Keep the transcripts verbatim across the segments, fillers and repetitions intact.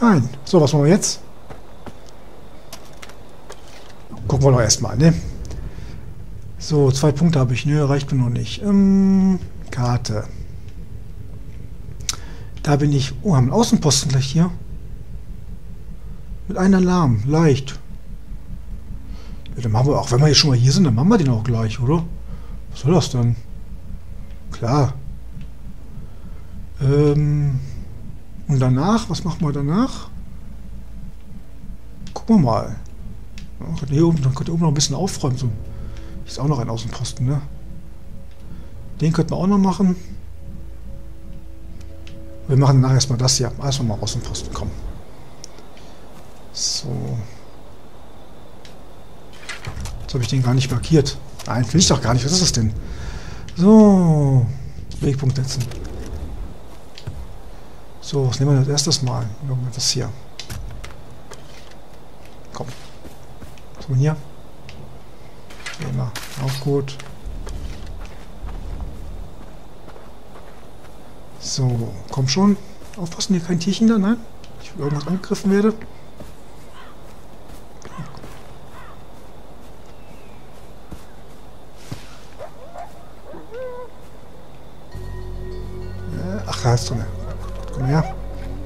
rein. So, was machen wir jetzt? Gucken wir doch erstmal, ne? So, zwei Punkte habe ich. Ne, reicht mir noch nicht. Ähm, Karte. Da bin ich... Oh, haben einen Außenposten gleich hier. Mit einem Alarm. Leicht. Ja, dann machen wir auch, wenn wir hier schon mal hier sind, dann machen wir den auch gleich, oder? Was soll das dann? Klar. Ähm... Und danach, was machen wir danach? Gucken wir mal. Ja, hier oben, dann könnt ihr oben noch ein bisschen aufräumen. So. Ist auch noch ein Außenposten, ne? Den könnten wir auch noch machen. Wir machen danach erstmal das hier. Erstmal mal Außenposten, komm. So. Jetzt habe ich den gar nicht markiert. Nein, will ich doch gar nicht. Was ist das denn? So. Wegpunkt setzen. So, was nehmen wir als erstes mal? Das hier. Komm. Was haben wir hier? Immer. Auch gut. So, komm schon. Aufpassen, hier kein Tierchen da, nein? Ich will irgendwas angegriffen werde. Ach, da ist drin. Komm her.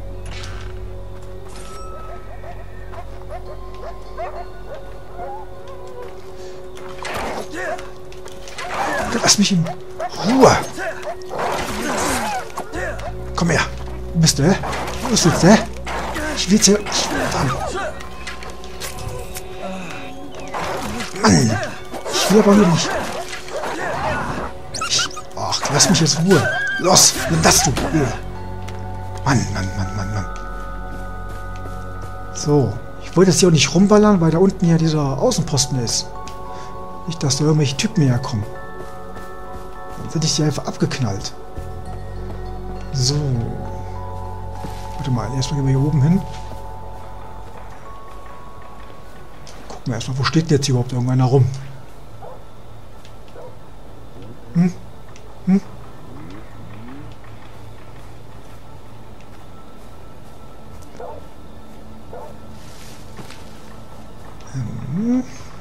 Lass mich in Ruhe. Komm her. Wo bist du, hä? Wo bist du jetzt, hä? Ich will's hier... Mann. Ich will aber hier nicht. Ich... Ach, lass mich jetzt in Ruhe. Los, nimm das, du. Mann, Mann, Mann, Mann, Mann. So. Ich wollte jetzt hier auch nicht rumballern, weil da unten ja dieser Außenposten ist. Nicht, dass da irgendwelche Typen herkommen. Dann hätte ich sie einfach abgeknallt. So. Warte mal, erstmal gehen wir hier oben hin. Gucken wir erstmal, wo steht jetzt überhaupt irgendeiner rum? Hm? Hm? Hm.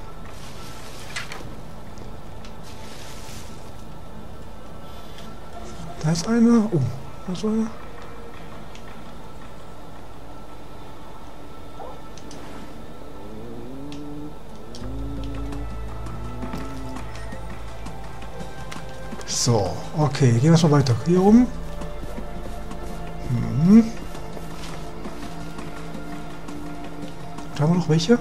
Da ist einer. Oh, da ist einer. So, okay, gehen wir erstmal weiter. Hier oben. Hm. Da haben wir noch welche?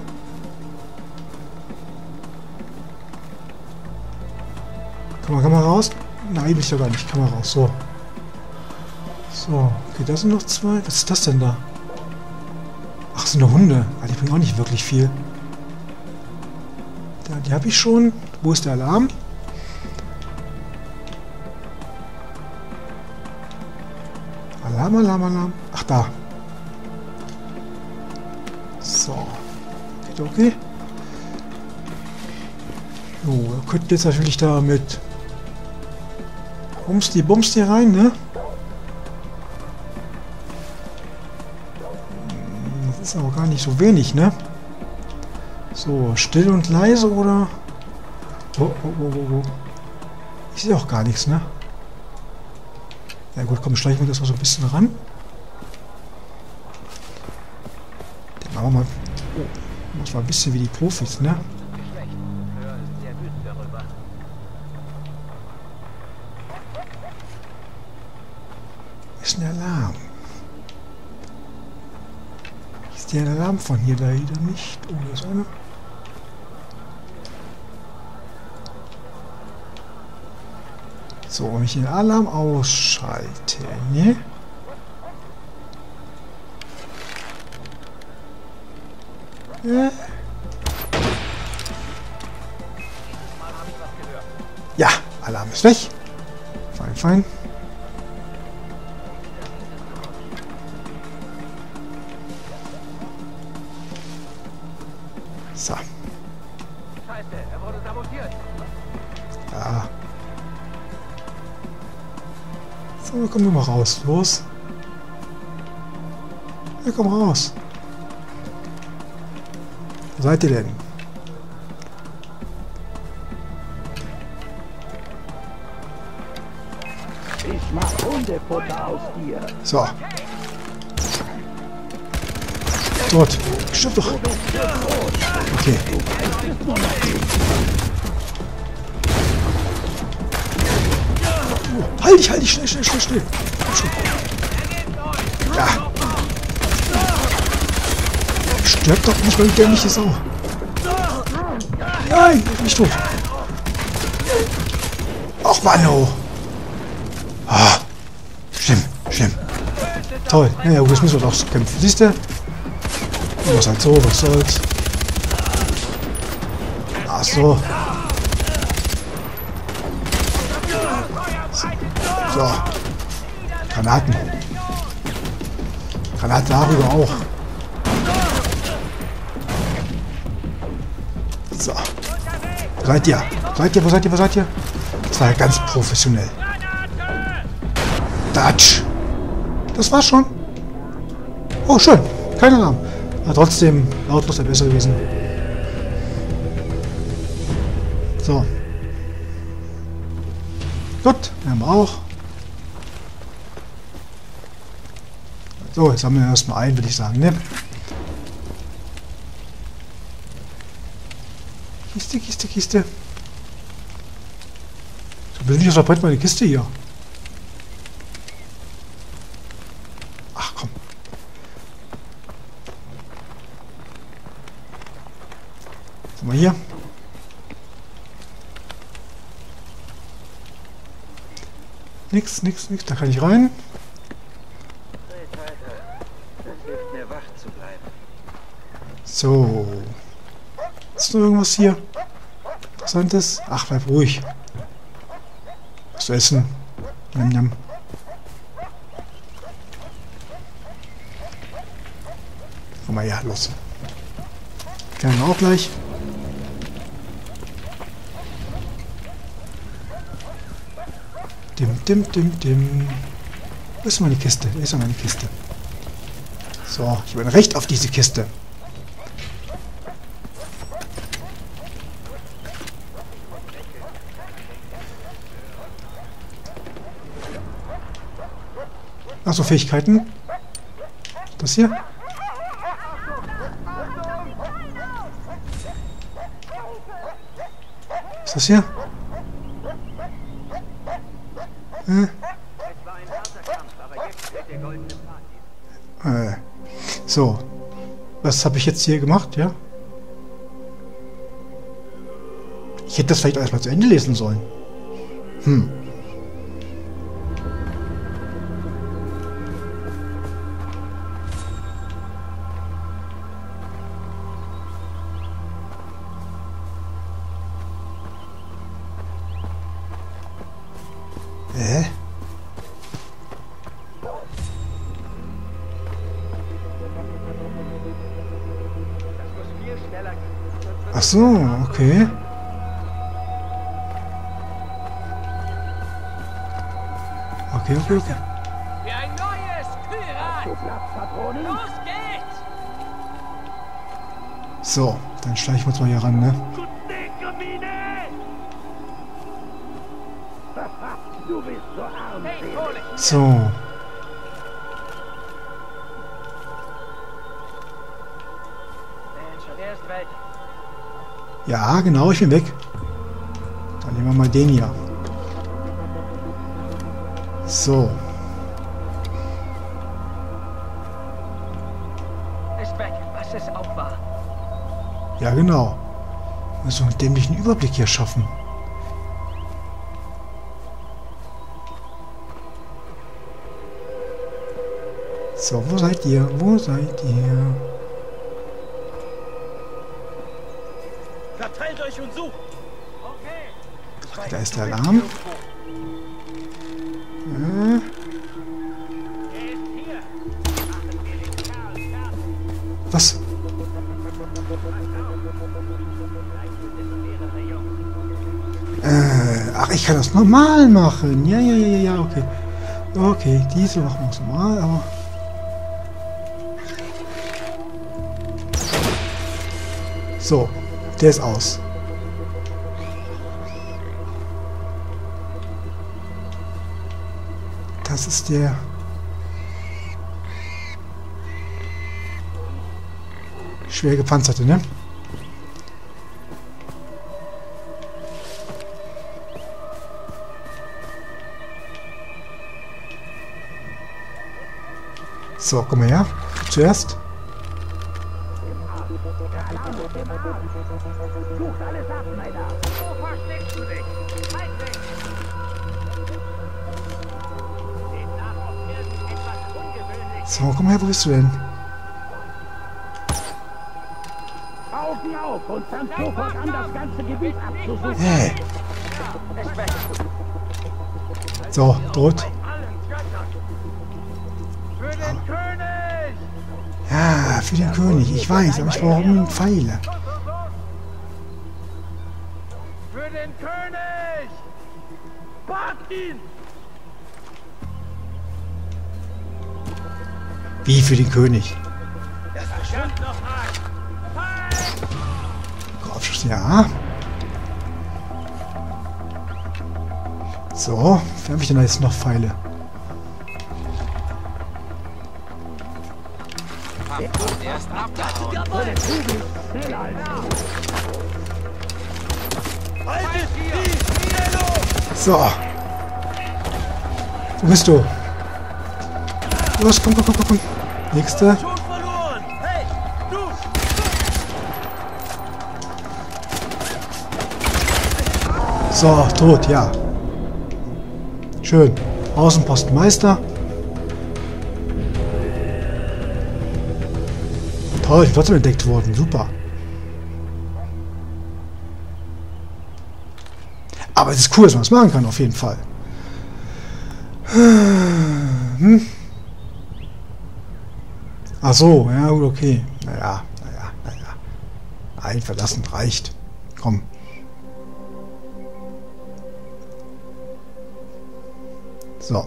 Kann man, kann man raus? Nein, will ich doch gar nicht. Kann man raus. So. So, okay, da sind noch zwei. Was ist das denn da? Ach, das sind nur Hunde. Ah, die bringen auch nicht wirklich viel. Da, die habe ich schon. Wo ist der Alarm? Alarm, Alarm, Alarm. Ach, da. So. Geht okay. So, wir könnten jetzt natürlich da mit Bumsti, Bumsti rein, ne? Das ist aber gar nicht so wenig, ne? So, still und leise oder... Oh, oh, oh, oh, oh. Ich sehe auch gar nichts, ne? Ja gut, komm, schleichen wir das mal so ein bisschen ran. Den machen wir mal... Oh, das war ein bisschen wie die Profis, ne? Ist ein Alarm. Ist der Alarm von hier da wieder nicht? Oh, hier ist einer. So, wenn ich den Alarm ausschalte, ne? Ja. Ja, Alarm ist weg. Fein, fein. So. Scheiße, er wurde sabotiert. Ja. So, kommen wir mal raus. Los. Ja, komm raus. Wo seid ihr denn? Ich mach Hundefutter aus dir. So. Dort. Stimmt doch. Okay. Oh, halt dich, halt dich, schnell, schnell, schnell, schnell. Ja. Stirb doch nicht, weil du dämliche Sau. Nein, nicht tot. Och, Mann, oh. Ah, schlimm, schlimm. Toll. Naja, gut, jetzt müssen wir doch kämpfen. Siehst du? Was halt so, was soll's. Ach so. So. Granaten. Granaten darüber auch. So. Wo seid ihr? Wo seid ihr? Wo seid ihr? Wo seid ihr? Das war ja ganz professionell. Dutch. Das war's schon. Oh, schön. Kein Alarm. Aber trotzdem lautlos wäre besser gewesen. So. Gut, wir haben auch. So, jetzt sammeln wir erstmal ein, würde ich sagen, ne? Kiste, Kiste, Kiste. So persönlich verbrennt meine Kiste hier. Ach komm. Sind wir hier? Nix, nix, nix. Da kann ich rein. So. Ist noch irgendwas hier? Interessantes? Ach, bleib ruhig. Was zu essen? Njam, njam. Komm mal her, los. Können wir auch gleich. Dim, dim, dim, dim. Wo ist meine Kiste? Wo ist meine Kiste? So, ich bin recht auf diese Kiste. Achso, Fähigkeiten. Das hier. Was ist das hier? Äh. Äh. So. Was habe ich jetzt hier gemacht, ja? Ich hätte das vielleicht erstmal zu Ende lesen sollen. Hm. Äh? Ach so, okay. Okay, okay, okay. Für ein neues Kühlrad! Los geht's! So, dann schleichen wir uns mal hier ran, ne? Du bist so armselig. So. Mensch, der ist weg. Ja, genau, ich bin weg. Dann nehmen wir mal den hier. So. Ist weg, was es auch war. Ja, genau. Wir müssen einen dämlichen Überblick hier schaffen. So, wo seid ihr? Wo seid ihr? Verteilt euch und sucht! Okay. Okay, da ist der Alarm. Äh. Er ist hier. Machen wir den Kerl fertig. Was? Äh, ach, ich kann das normal machen. Ja, ja, ja, ja, okay. Okay, diese machen wir es normal, aber... So, der ist aus. Das ist der... schwer gepanzerte, ne? So, komm mal her. Zuerst. Sucht alles ab, Männer. Wo versteckst du dich? Halt dich! Demnach auch irgendetwas ungewöhnlich. So, komm mal her, wo bist du denn? Augen auf und fangt sofort an, das ganze Gebiet abzusuchen. Hey. So, tot. Allen Göttern! Für den König! Ja, für den König. Ich weiß, aber ich brauche unbedingt Pfeile. Für den König! Packt ihn! Wie für den König? Schaut noch ein! Kopfschuss, ja. So, wo habe ich denn da jetzt noch Pfeile? Erst abgehauen. So. Wo bist du? Los, komm, komm, komm, komm, komm. Nächste. Schon verloren! Hey, du! So, tot, ja. Schön. Außenpostenmeister. Toll, ich bin trotzdem entdeckt worden. Super. Aber es ist cool, dass man das machen kann, auf jeden Fall. Hm? Ach so, ja gut, okay. Naja, naja, naja. Ein verlassen reicht. Komm. So.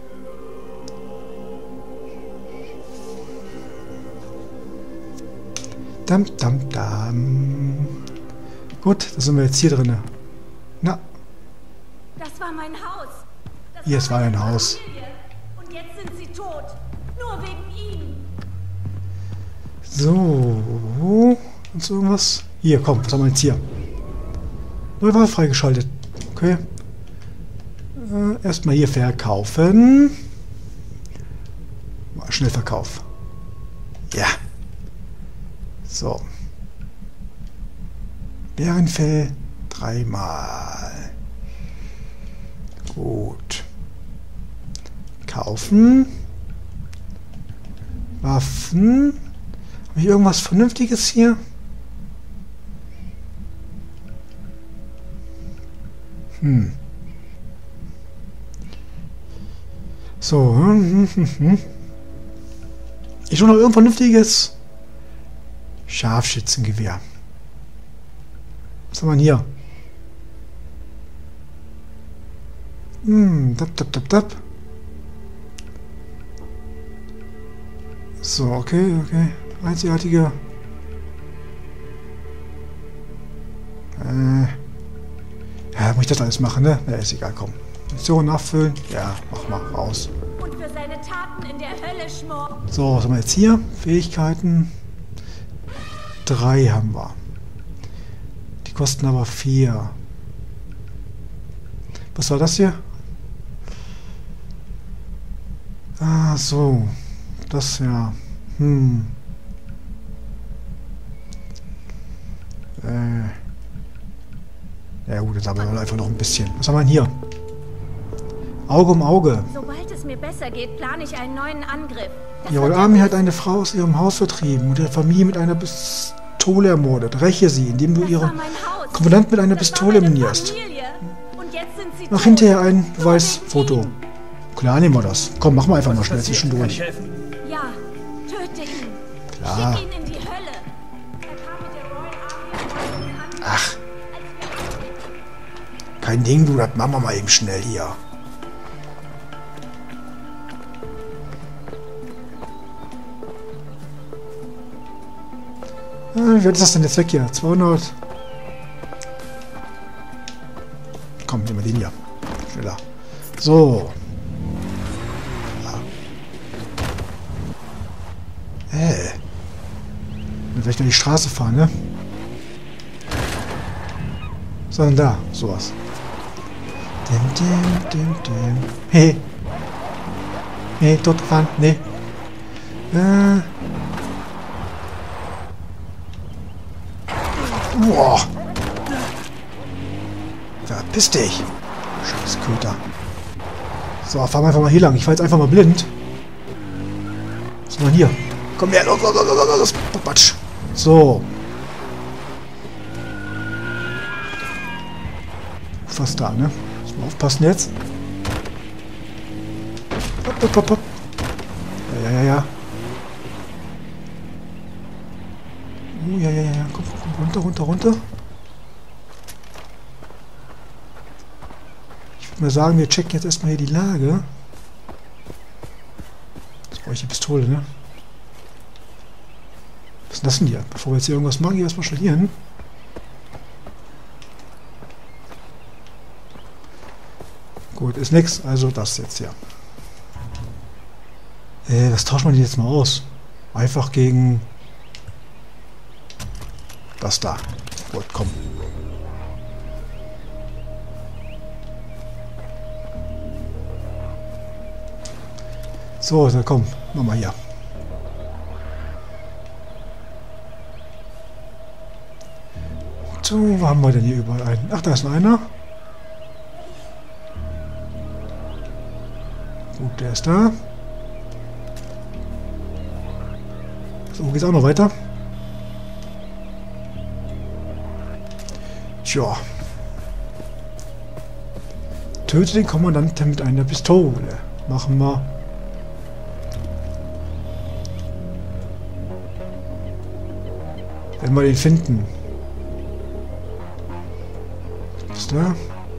Dam, dam, dam. Gut, da sind wir jetzt hier drin. Na, Das war mein Haus. Das Hier, es war meine ein Haus. Familie. Und jetzt sind sie tot. Nur wegen ihnen. so. Ist irgendwas? Hier, komm, was haben wir jetzt hier? Neue Wahl freigeschaltet. Okay. Äh, erstmal hier verkaufen. Mal Schnellverkauf. Ja. So. Bärenfell dreimal. Gut. Kaufen. Waffen. Habe ich irgendwas Vernünftiges hier? Hm. So. hm, hm, hm. Ich suche noch irgendwas Vernünftiges. Scharfschützengewehr. Was haben wir denn hier? Hm, dab, dab, dab, dab. So, okay, okay. Einzigartige. Äh. Ja, muss ich das alles machen, ne? Na, ist egal, komm. Mission nachfüllen. Ja, mach mal, raus. Und für seine Taten in der Hölle schmor. So, was haben wir jetzt hier? Fähigkeiten. Drei haben wir. Die kosten aber vier. Was war das hier? Ah, so. Das ja. Hm. Äh. Ja gut, jetzt haben wir einfach noch ein bisschen. Was haben wir denn hier? Auge um Auge. Sobald es mir besser geht, plane ich einen neuen Angriff. Das Jawohl, wird Army hat eine Frau aus ihrem Haus vertrieben und ihre Familie mit einer Pistole ermordet. Räche sie, indem du Das ihre war mein Haus. Kommandant mit einer Das Pistole war meine minierst. Familie. Und jetzt sind sie Mach tot. hinterher ein Nur Beweisfoto. wegen ihm. Klar, nehmen wir das. Komm, mach mal einfach mal schnell zwischendurch. Ja, töte ihn. Klar. Schick ihn in die Hölle. Er kam mit der Royal Army an. Ach, Als wir kein Ding, du, das machen wir mal eben schnell hier. Äh, wie ist das denn jetzt weg hier? zweihundert. Komm, nehmen wir den hier. Schneller. So. Äh. Dann werde ich nur die Straße fahren, ne? Sondern da, sowas. Dim, dim, dim, dim. Hey. Nee, dort fahren. Nee. Äh. Boah. Verpiss dich. Scheiß Köter. So, fahren wir einfach mal hier lang. Ich fahr jetzt einfach mal blind. Was ist denn hier? Komm her, los, los, los, los, los. Patsch. So. Fast da, ne? Muss mal aufpassen jetzt. Hopp, hopp, hopp, hopp. Ja, ja, ja, ja. Oh, ja, ja, ja. Komm, komm, runter, runter, runter. Ich würde mal sagen, wir checken jetzt erstmal hier die Lage. Jetzt brauche ich die Pistole, ne? Was ist das denn hier? Bevor wir jetzt hier irgendwas machen, hier erstmal schallieren. Gut, ist nix. Also das jetzt hier. Äh, was tauscht man jetzt mal aus? Einfach gegen das da. Gut, komm. So, dann komm. Mach mal hier. So, wo haben wir denn hier überall einen? Ach, da ist noch einer. Gut, der ist da. So, geht's auch noch weiter? Tja. Töte den Kommandanten mit einer Pistole. Machen wir. Wenn wir den finden. Ist da?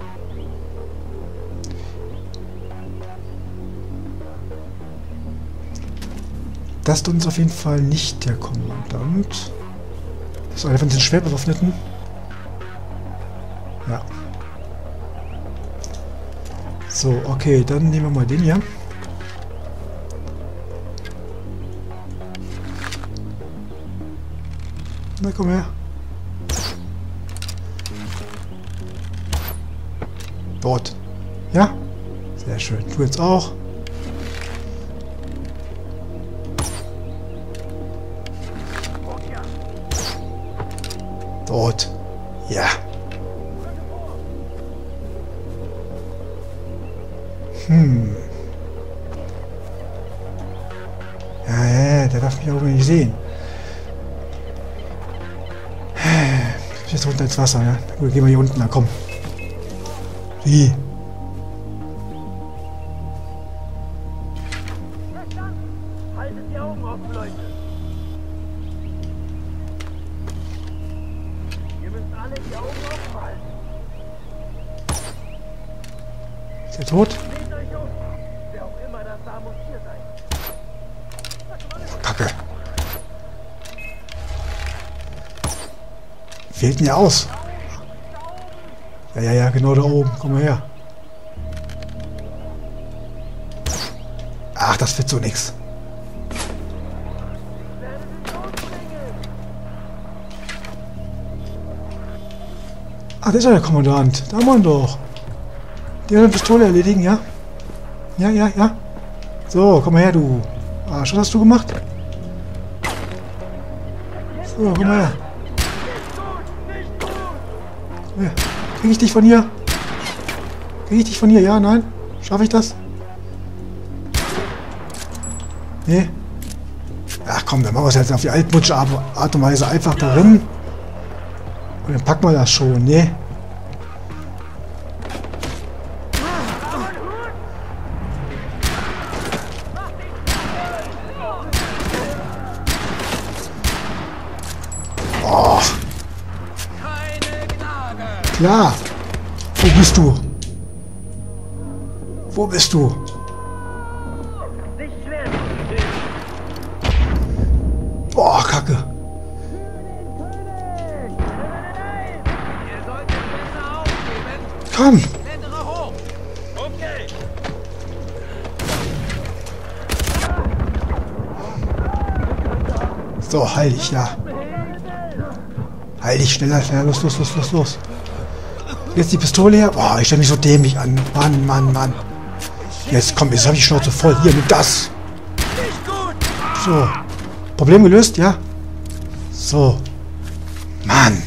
Das ist uns auf jeden Fall nicht der Kommandant. Das ist einer von diesen schwer bewaffneten. Ja. So, okay, dann nehmen wir mal den hier. Na, komm her. Dort. Ja? Sehr schön. Du jetzt auch. Dort. Ja. Hm. Ja, ja, der darf mich auch nicht sehen. Jetzt runter ins Wasser, ne? Gut, gehen wir hier unten, na komm. Wie? Haltet die Augen offen, Leute. Ihr müsst alle die Augen offen halten. Ist er tot? Seht euch um. Wer auch immer das da muss hier sein. Kacke. Fehlt mir aus. Ja, ja, ja, genau da oben. Komm mal her. Ach, das wird so nix. Ach, das ist ja der Kommandant. Da haben wir ihn doch. Die hat eine Pistole erledigen, ja? Ja, ja, ja. So, komm mal her, du. Arsch, was hast du gemacht? So, komm mal her. Ja. Krieg ich dich von hier? Krieg ich dich von hier? Ja, nein? Schaffe ich das? Nee. Ach komm, dann machen wir es jetzt auf die altmutsche Art und Weise einfach darin. Und dann packen wir das schon, ne? Oh. Klar. Wo bist du? Wo bist du? Boah, Kacke. Komm! Klettere hoch. Okay. So, heil dich, ja. Heil dich, schneller, schneller, los, los, los, los, los. Jetzt die Pistole her. Boah, ich stelle mich so dämlich an. Mann, Mann, Mann. Jetzt komm, jetzt habe ich die Schnauze voll. Hier, nimm das. So. Problem gelöst, ja? So. Mann.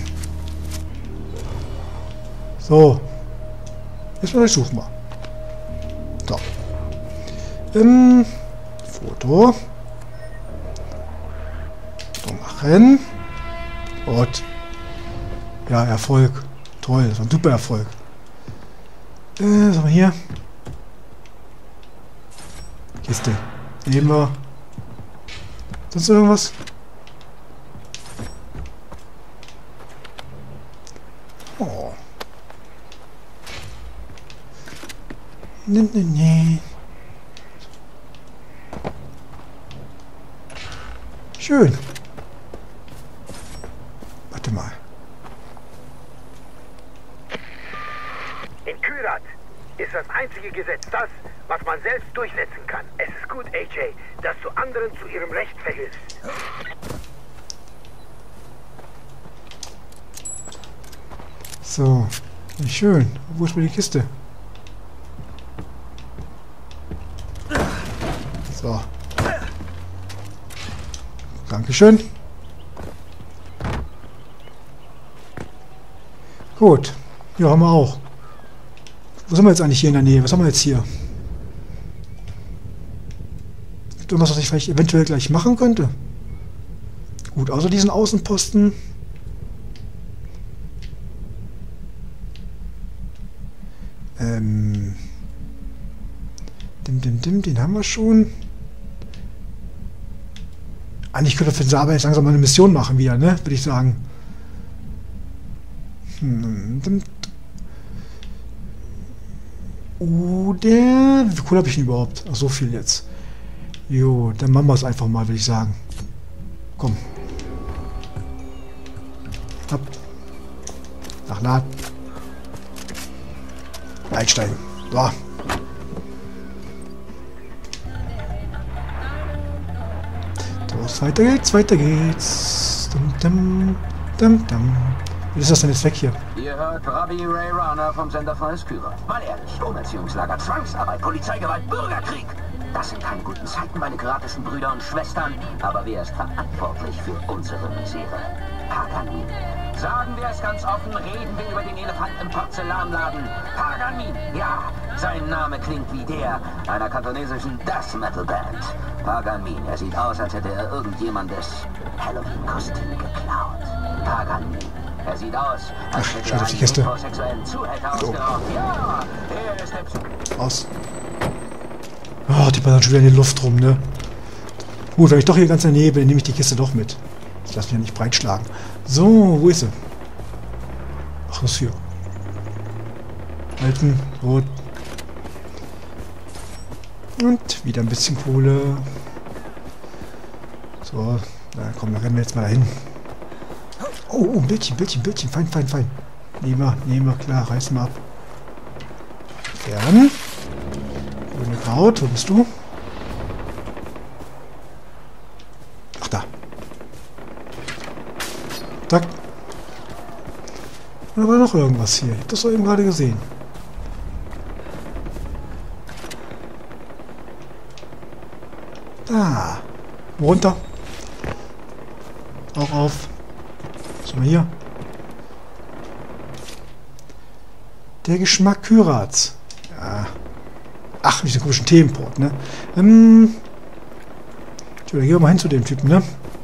So. Jetzt mal suchen wir. So. Ähm. Foto. So machen. Und. Ja, Erfolg. Toll, das war ein super Erfolg. Äh, was haben wir hier? Kiste. Nehmen wir. Sonst irgendwas? Oh. Nee, nee, nee. Schön. Warte mal. In Kyrat ist das einzige Gesetz das, was man selbst durchsetzen kann. Es ist gut, A J, dass du anderen zu ihrem Recht verhilfst. So. Schön. Wo ist mir die Kiste? So. Dankeschön. Gut. Ja, haben wir auch. Wo sind wir jetzt eigentlich hier in der Nähe? Was haben wir jetzt hier? Gibt irgendwas, was ich vielleicht eventuell gleich machen könnte? Gut, außer diesen Außenposten. Ähm. Dim, dim, dim, den haben wir schon. Eigentlich könnte wir für Saber jetzt langsam mal eine Mission machen wieder, ne? Würde ich sagen. Hm, dim, Oder... Wie viel Kohle habe ich denn überhaupt? Ach, so viel jetzt. Jo, dann machen wir es einfach mal, würde ich sagen. Komm. Ab. Nachladen. Einsteigen. So. So, weiter geht's, weiter geht's. Dum, dum, dum, dum. Wie ist das denn jetzt weg hier? Ihr hört Robbie Ray Rana vom Sender Freies Kyrat. Mal ehrlich, Umerziehungslager, Zwangsarbeit, Polizeigewalt, Bürgerkrieg. Das sind keine guten Zeiten, meine piratischen Brüder und Schwestern. Aber wer ist verantwortlich für unsere Misere? Paganmin. Sagen wir es ganz offen, reden wir über den Elefant im Porzellanladen. Paganmin, ja, sein Name klingt wie der einer kantonesischen Death Metal Band. Paganmin, er sieht aus, als hätte er irgendjemandes Halloween-Kostüm geklaut. Paganmin. Er sieht aus, als Ach, hätte schau er auf die einen Kiste. homosexuellen Zuhälter So. ausgeraubt. Ja, er ist der Psy- Aus. Oh, die ballern schon wieder in die Luft rum, ne? Gut, wenn ich doch hier ganz in der Nähe bin, nehme ich die Kiste doch mit. Ich lasse mich ja nicht breitschlagen. So, wo ist sie? Ach, das ist hier. Halten, rot. Und wieder ein bisschen Kohle. So, na komm, dann rennen wir jetzt mal dahin. Oh, oh, ein Bildchen, Bildchen, Bildchen. Fein, fein, fein. Nehmen wir, nehmen wir, klar, reißen wir ab. Fern. Grüne Kraut, wo bist du? Ach, da. Zack. Da war noch irgendwas hier. Ich hab das doch eben gerade gesehen. Da. Runter. Auch auf. Was haben wir hier? Der Geschmack Kyrats. Ja. Ach, diesen komischen Themenport, ne? Ähm. Tja, gehen wir mal hin zu dem Typen, ne?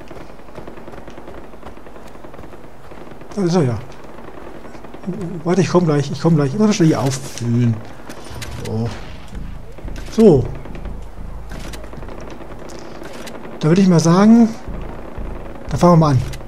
Da ist er ja. Warte, ich komme gleich, ich komme gleich. Immer schnell hier auffüllen. So. So. Da würde ich mal sagen, da fangen wir mal an.